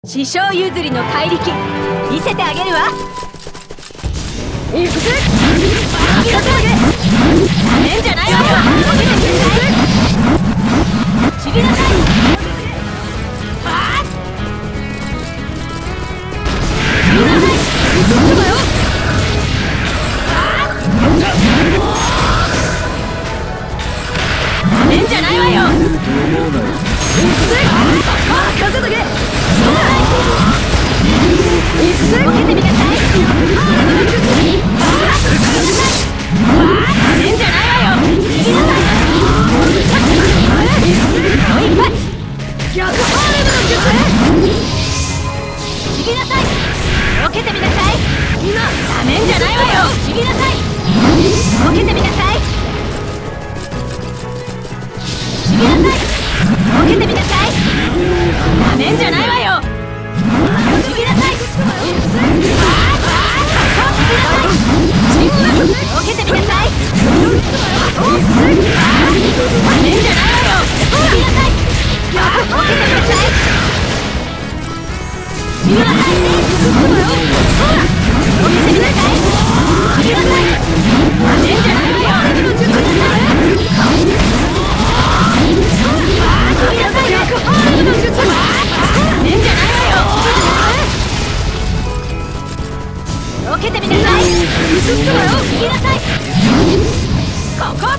師匠譲りの怪力見せてあげるわ。いくぜ。諦めんじゃないわよ。ちびなさい。なめんじゃないわよ。いくぜ。任せとけ。いくぜ。受けてみなさい。なめんじゃないわよ。もう一発。逆ハーレムの術。ちぎなさい。受けてみなさい。なめんじゃないわよ。ちぎなさい。受けてみなさい。ちぎなさい。受けてみなさい。なめんじゃないわよ。ちぎなさい。受けてみなさい。なめんじゃないわよ。ちぎなさい。受けてみなさい。ちぎなさい。受けてみなさい。ちぎなさい。なめんじゃないわよ。ちぎなさい。受けてみなさい。逃げなさい。ここ。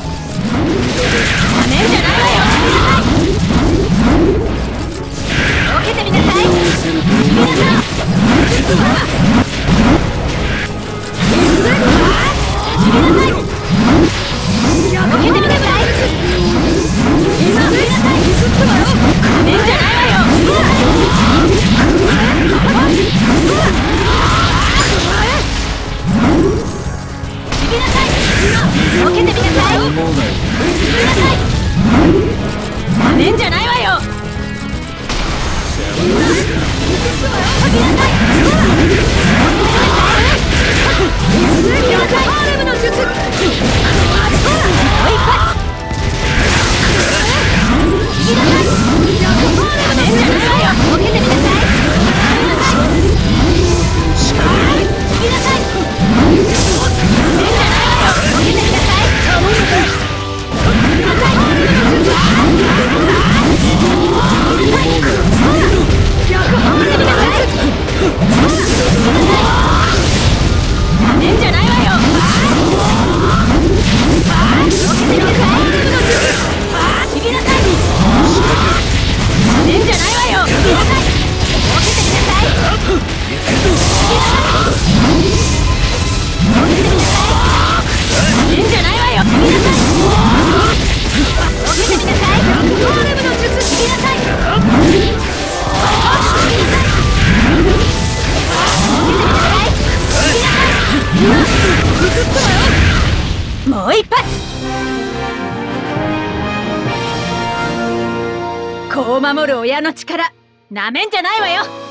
なめんじゃないわよ。受けてみなさい。逃げなさい。逃げなさい。受けてみなさい。なめんじゃないわよ。受けてみなさい。なめんじゃないわよ。ハーレムの術。もう一発。なめんじゃないわよ。受けてみなさい。逃げなさい。もう一発。子を守る親の力なめんじゃないわよ。